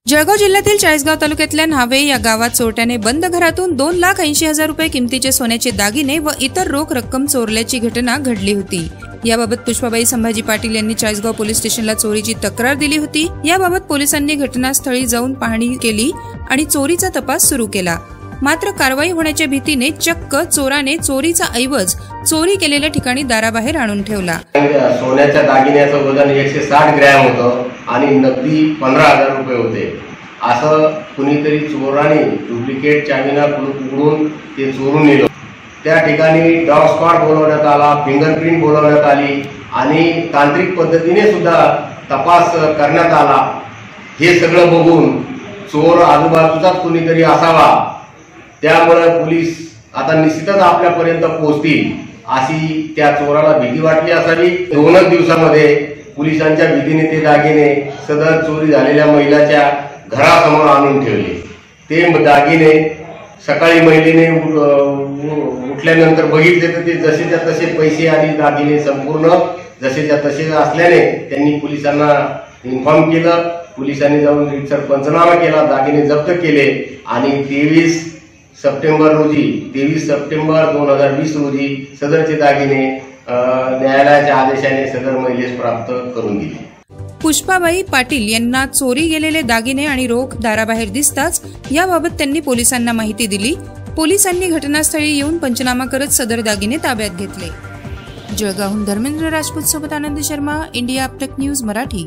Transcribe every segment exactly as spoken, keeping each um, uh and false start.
जळगाव जिल्ह्यातील चाळीसगाव तालुक्यातल्या न्हावे या गावात चोरट्याने बंद घरातून दोन लाख ऐंशी हजार रुपये किमतीचे सोन्याचे दागिने व इतर रोख रक्कम चोरल्याची घटना घडली होती। याबाबत पुष्पाबाई संभाजी पाटील यांनी चाळीसगाव पोलीस स्टेशनला चोरीची तक्रार दिली होती। याबाबत पोलिसांनी घटनास्थळी जाऊन पाहणी केली आणि चोरीचा तपास सुरू केला। मात्र कारवाई होण्याच्या भीतीने चक्क चोराने चोरीचा ऐवज चोरी केलेल्या ठिकाणी दाराबाहेर आणून ठेवला। सोन्याच्या दागिन्याचं वजन एकशे साठ ग्रॅम होतं आणि नगदी पंधरा हजार रुपये होते। असं कुणीतरी चोराने डुप्लिकेट चावीना उघडून ते चोरून नेलं। त्या ठिकाणी डॉग स्क्वॉड बोलवण्यात आला, फिंगरप्रिंट बोलवण्यात आली आणि तांत्रिक पद्धतीने सुद्धा तपास करण्यात आला। हे सगळं बघून चोर आजूबाजूचाच कुणीतरी असावा, त्यामुळे पोलीस आता निश्चितच आपल्यापर्यंत पोहोचतील अशी त्या चोराला भीती वाटली असावी। दोनच दिवसामध्ये पोलिसांच्या भीतीने ते दागिने सदर चोरी झालेल्या महिलाच्या घरासमोर आणून ठेवले। ते दागिने सकाळी महिलेने उठल्यानंतर बघितले तर ते जसेच्या तसे पैसे आणि दागिने संपूर्ण जसेच्या तसे असल्याने त्यांनी पोलिसांना इन्फॉर्म केलं। पोलिसांनी जाऊन रीतसर पंचनामा केला, दागिने जप्त केले आणि तेवीस सप्टेंबर रोजी तेवीस सप्टेंबर दोन हजार वीस रोजी सदरचे दागिने न्यायालयाच्या आदेशाने सदर महिलेस प्राप्त करून दिले। पुष्पाबाई पाटील यांना चोरी गेलेले दागिने आणि रोख दाराबाहेर दिसताच याबाबत त्यांनी पोलिसांना माहिती दिली। पोलिसांनी घटनास्थळी येऊन पंचनामा करत सदर दागिने ताब्यात घेतले। जळगावहून धर्मेंद्र राजपूत सोबत Anand Sharma, India update news Marathi.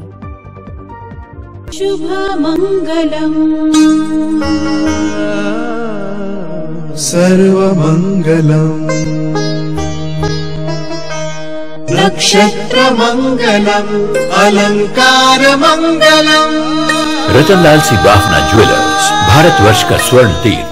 शुभमंगलम सर्वमंगलम नक्षत्रमंगलम अलंकारमंगलम। रतनलाल सी बाफना ज्वेलर्स, भारतवर्ष का स्वर्ण तीर्थ।